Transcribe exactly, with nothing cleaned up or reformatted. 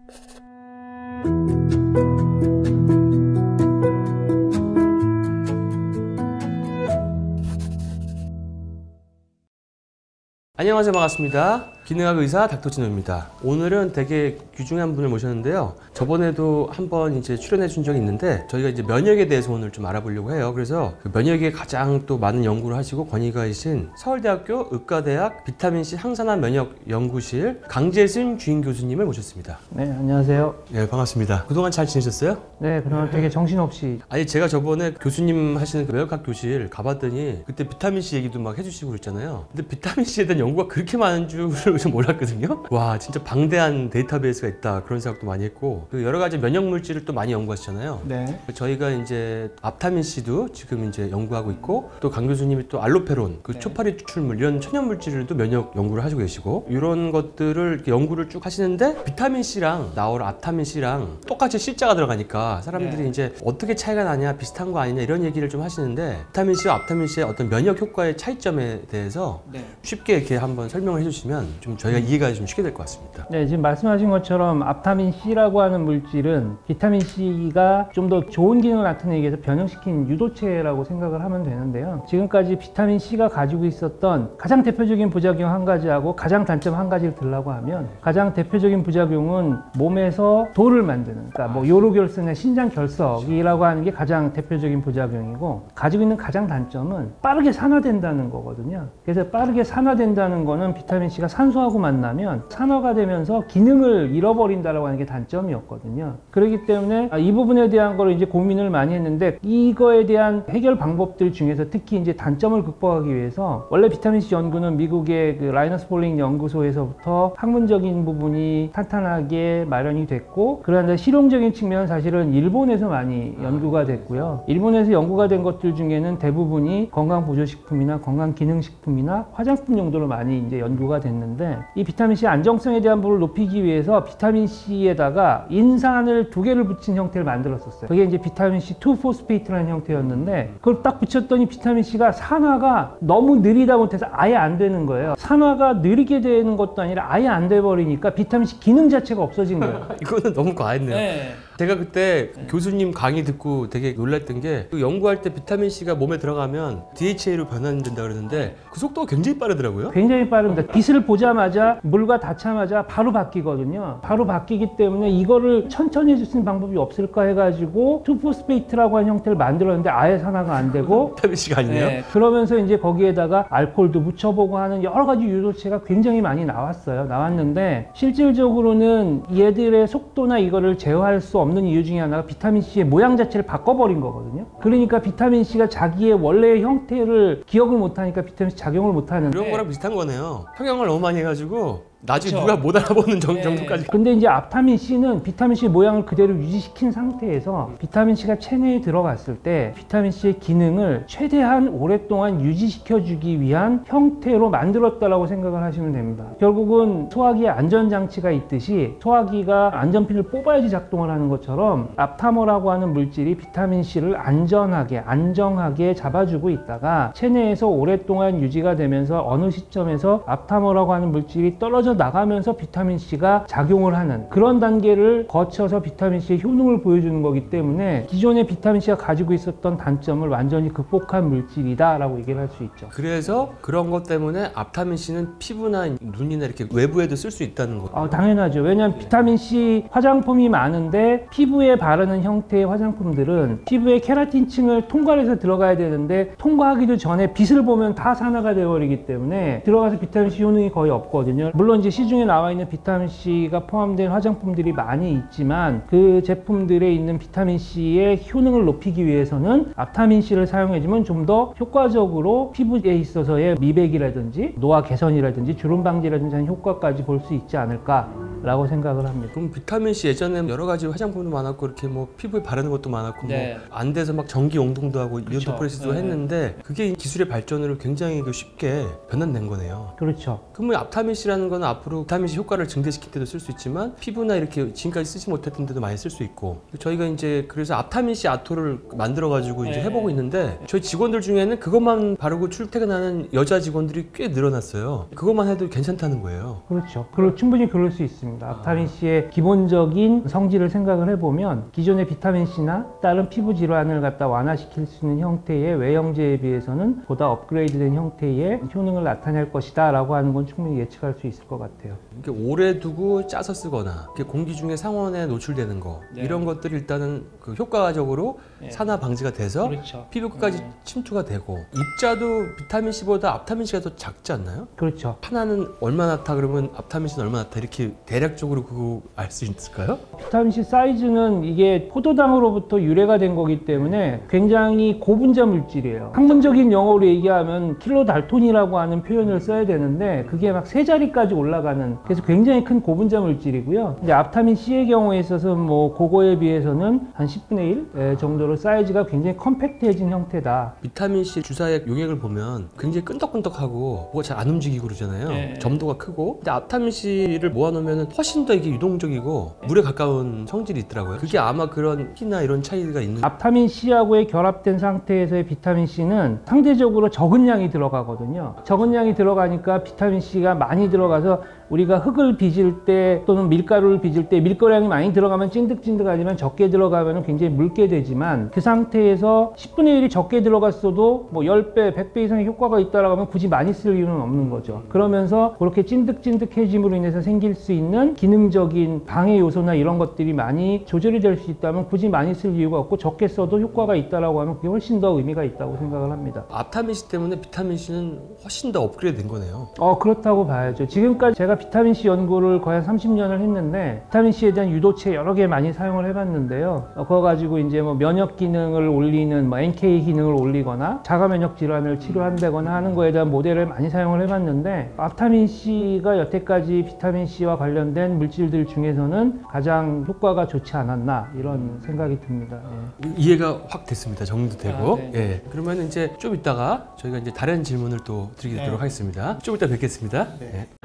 안녕하세요, 반갑습니다. 기능학 의사 닥터진호입니다. 오늘은 되게 귀중한 분을 모셨는데요. 저번에도 한번 이제 출연해 준 적이 있는데 저희가 이제 면역에 대해서 오늘 좀 알아보려고 해요. 그래서 그 면역에 가장 또 많은 연구를 하시고 권위가이신 서울대학교 의과대학 비타민C 항산화 면역 연구실 강재순 주임 교수님을 모셨습니다. 네, 안녕하세요. 네, 반갑습니다. 그동안 잘 지내셨어요? 네, 그동안 되게 정신없이. 아니, 제가 저번에 교수님 하시는 그 면역학 교실 가봤더니 그때 비타민C 얘기도 막 해주시고 그랬잖아요. 근데 비타민C에 대한 연구가 그렇게 많은 줄을 좀 몰랐거든요. 와, 진짜 방대한 데이터베이스가 있다, 그런 생각도 많이 했고, 그 여러 가지 면역 물질을 또 많이 연구하시잖아요. 네. 저희가 이제 앞타민C도 지금 이제 연구하고 있고, 또 강 교수님이 또 알로페론, 그 네. 초파리 추출물 이런 천연 물질도 면역 연구를 하시고 계시고, 이런 것들을 이렇게 연구를 쭉 하시는데 비타민C랑 나올 앞타민C랑 똑같이 C자가 들어가니까 사람들이 네. 이제 어떻게 차이가 나냐, 비슷한 거 아니냐 이런 얘기를 좀 하시는데, 비타민C와 앞타민C의 어떤 면역 효과의 차이점에 대해서 네. 쉽게 이렇게 한번 설명을 해주시면 좀 저희가 이해가 좀 쉽게 될 것 같습니다. 네, 지금 말씀하신 것처럼 앞타민C라고 하는 물질은 비타민C가 좀 더 좋은 기능을 나타내기 위해서 변형시킨 유도체라고 생각을 하면 되는데요. 지금까지 비타민C가 가지고 있었던 가장 대표적인 부작용 한 가지하고 가장 단점 한 가지를 들라고 하면, 가장 대표적인 부작용은 몸에서 돌을 만드는, 그러니까 뭐 요로결석이나 신장결석이라고 하는 게 가장 대표적인 부작용이고, 가지고 있는 가장 단점은 빠르게 산화된다는 거거든요. 그래서 빠르게 산화된다는 거는 비타민C가 산소하고 만나면 산화가 되면서 기능을 잃어버린다라고 하는 게 단점이었거든요. 그렇기 때문에 이 부분에 대한 거를 이제 고민을 많이 했는데, 이거에 대한 해결 방법들 중에서 특히 이제 단점을 극복하기 위해서, 원래 비타민C 연구는 미국의 그 라이너스 폴링 연구소에서부터 학문적인 부분이 탄탄하게 마련이 됐고, 그런데 실용적인 측면은 사실은 일본에서 많이 연구가 됐고요. 일본에서 연구가 된 것들 중에는 대부분이 건강보조식품이나 건강기능식품이나 화장품 용도로 많이 이제 연구가 됐는데, 이 비타민C 안정성에 대한 부분을 높이기 위해서 비타민C에다가 인산을 두 개를 붙인 형태를 만들었었어요. 그게 이제 비타민C 투 포스페이트라는 형태였는데, 그걸 딱 붙였더니 비타민C가 산화가 너무 느리다 못해서 아예 안 되는 거예요. 산화가 느리게 되는 것도 아니라 아예 안 돼버리니까 비타민C 기능 자체가 없어진 거예요. 이거는 너무 과했네요. 네. 제가 그때 네. 교수님 강의 듣고 되게 놀랐던 게, 그 연구할 때 비타민C가 몸에 들어가면 디에이치에이로 변환된다 그러는데 그 속도가 굉장히 빠르더라고요. 굉장히 빠릅니다. 빛을 보자마자, 물과 닿자마자 바로 바뀌거든요. 바로 바뀌기 때문에 이거를 천천히 해줄 수 있는 방법이 없을까 해가지고 투 포스페이트라고 하는 형태를 만들었는데 아예 산화가 안 되고 비타민C가 아니에요? 네, 그러면서 이제 거기에다가 알코올도 묻혀보고 하는 여러 가지 유도체가 굉장히 많이 나왔어요. 나왔는데 실질적으로는 얘들의 속도나 이거를 제어할 수 없는 이유 중에 하나가 비타민C의 모양 자체를 바꿔버린 거거든요. 그러니까 비타민C가 자기의 원래의 형태를 기억을 못하니까 비타민C 작용을 못하는데, 그런 거랑 비슷한 거네요. 성형을 너무 많이 해가지고 나중에 그쵸. 누가 못 알아보는 정, 네. 정도까지. 근데 이제 앞타민C는 비타민C 모양을 그대로 유지시킨 상태에서 비타민C가 체내에 들어갔을 때 비타민C의 기능을 최대한 오랫동안 유지시켜주기 위한 형태로 만들었다라고 생각을 하시면 됩니다. 결국은 소화기에 안전장치가 있듯이 소화기가 안전핀을 뽑아야지 작동을 하는 것처럼 앞타머라고 하는 물질이 비타민C를 안전하게 안정하게 잡아주고 있다가 체내에서 오랫동안 유지가 되면서 어느 시점에서 앞타머라고 하는 물질이 떨어져 나가면서 비타민C가 작용을 하는 그런 단계를 거쳐서 비타민C의 효능을 보여주는 거기 때문에 기존의 비타민C가 가지고 있었던 단점을 완전히 극복한 물질이다 라고 얘기를 할 수 있죠. 그래서 그런 것 때문에 앞타민C는 피부나 눈이나 이렇게 외부에도 쓸 수 있다는 거. 어, 당연하죠. 왜냐하면 비타민C 화장품이 많은데 피부에 바르는 형태의 화장품들은 피부의 케라틴층을 통과해서 들어가야 되는데 통과하기도 전에 빛을 보면 다 산화가 되어버리기 때문에 들어가서 비타민C 효능이 거의 없거든요. 물론 이제 시중에 나와 있는 비타민C가 포함된 화장품들이 많이 있지만 그 제품들에 있는 비타민C의 효능을 높이기 위해서는 앞타민C를 사용해주면 좀 더 효과적으로 피부에 있어서의 미백이라든지 노화 개선이라든지 주름 방지라든지 하는 효과까지 볼 수 있지 않을까 라고 생각을 합니다. 그럼 비타민C 예전에 여러 가지 화장품도 많았고 이렇게 뭐 피부에 바르는 것도 많았고 네. 뭐 안 돼서 막 전기 용동도 하고 이온도 프레스도 네. 했는데 그게 기술의 발전으로 굉장히 쉽게 변환된 거네요. 그렇죠. 그러면 앞타민C라는 거는 앞으로 비타민C 효과를 증대시킬 때도 쓸 수 있지만 피부나 이렇게 지금까지 쓰지 못했던 데도 많이 쓸 수 있고, 저희가 이제 그래서 앞타민C 아토를 만들어 가지고 이제 네. 해보고 있는데 저희 직원들 중에는 그것만 바르고 출퇴근하는 여자 직원들이 꽤 늘어났어요. 그것만 해도 괜찮다는 거예요. 그렇죠. 그리고 충분히 그럴 수 있습니다. 같습니다. 앞타민 C의 기본적인 성질을 생각을 해보면 기존의 비타민 C나 다른 피부 질환을 갖다 완화시킬 수 있는 형태의 외형제에 비해서는 보다 업그레이드된 형태의 효능을 나타낼 것이다 라고 하는 건 충분히 예측할 수 있을 것 같아요. 이렇게 오래 두고 짜서 쓰거나 이렇게 공기 중에 상온에 노출되는 거 네. 이런 것들이 일단은 그 효과적으로 네. 산화 방지가 돼서 그렇죠. 피부까지 네. 침투가 되고 입자도 비타민 C보다 앞타민 C가 더 작지 않나요? 그렇죠. 하나는 얼마나 타 그러면 앞타민 C는 얼마나 타 이렇게 대략적으로 그거 알 수 있을까요? 비타민 C 사이즈는 이게 포도당으로부터 유래가 된 거기 때문에 굉장히 고분자 물질이에요. 학문적인 용어로 얘기하면 킬로 달톤이라고 하는 표현을 써야 되는데 그게 막 세 자리까지 올라가는, 그래서 굉장히 큰 고분자 물질이고요. 이제 앞타민 C의 경우에 있어서 뭐 그거에 비해서는 한 십분의 일 정도로 사이즈가 굉장히 컴팩트해진 형태다. 비타민 C 주사의 용액을 보면 굉장히 끈덕끈덕하고 뭐가 잘 안 움직이고 그러잖아요. 네. 점도가 크고. 근데 앞타민 C를 모아놓으면 훨씬 더 이게 유동적이고 물에 가까운 성질이 있더라고요. 그게 아마 그런 키나 이런 차이가 있는. 앞타민 C하고의 결합된 상태에서의 비타민 C는 상대적으로 적은 양이 들어가거든요. 적은 양이 들어가니까 비타민 C가 많이 들어가서 우리가 흙을 빚을 때 또는 밀가루를 빚을 때 밀가루량이 많이 들어가면 찐득찐득하지만 적게 들어가면 굉장히 묽게 되지만 그 상태에서 십분의 일이 적게 들어갔어도 뭐 십 배, 백 배 이상의 효과가 있다라고 하면 굳이 많이 쓸 이유는 없는 거죠. 그러면서 그렇게 찐득찐득해짐으로 인해서 생길 수 있는 기능적인 방해 요소나 이런 것들이 많이 조절이 될 수 있다면 굳이 많이 쓸 이유가 없고 적게 써도 효과가 있다라고 하면 그게 훨씬 더 의미가 있다고 생각을 합니다. 앞타민 C 때문에 비타민 C는 훨씬 더 업그레이드 된 거네요. 어 그렇다고 봐야죠. 지금까지 제가 비타민 C 연구를 거의 한 삼십 년을 했는데 비타민 C에 대한 유도체 여러 개 많이 사용을 해봤는데요. 어, 그거 가지고 이제 뭐 면역 기능을 올리는 뭐 엔케이 기능을 올리거나 자가 면역 질환을 치료한다거나 하는 거에 대한 모델을 많이 사용을 해봤는데 앞타민 C가 여태까지 비타민 C와 관련된 물질들 중에서는 가장 효과가 좋지 않았나 이런 생각이 듭니다. 예. 이해가 확 됐습니다. 정리도 되고. 아, 네. 예. 그러면 이제 좀 이따가 저희가 이제 다른 질문을 또 드리도록 네. 하겠습니다. 좀 이따 뵙겠습니다. 네. 예.